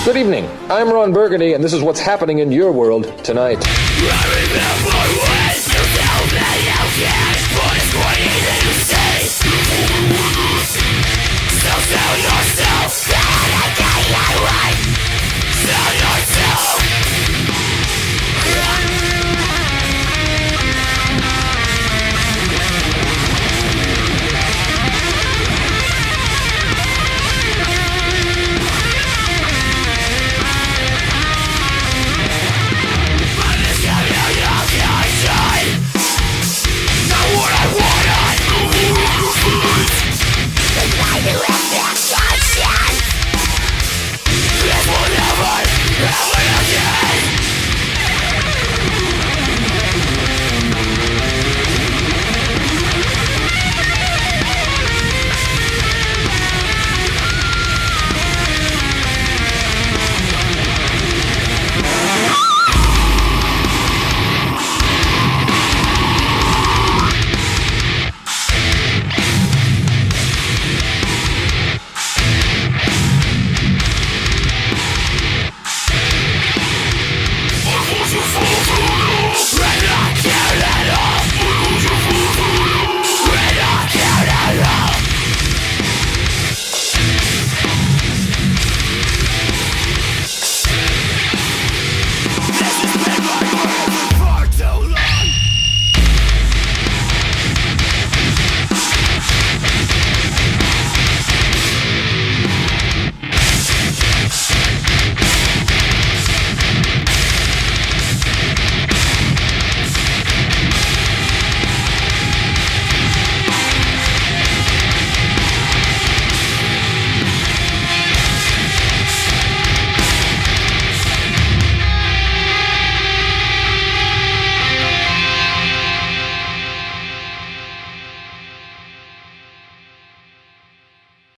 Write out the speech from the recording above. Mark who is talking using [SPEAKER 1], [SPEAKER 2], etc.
[SPEAKER 1] Good evening. I'm Ron Burgundy, and this is what's happening in your world tonight.
[SPEAKER 2] I remember when you tell me you can't, but it's what you say.